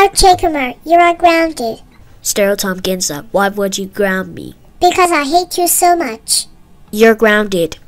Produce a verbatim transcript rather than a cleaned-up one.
R J Kumar, you are grounded. StereoTom gets up. Why would you ground me? Because I hate you so much. You're grounded.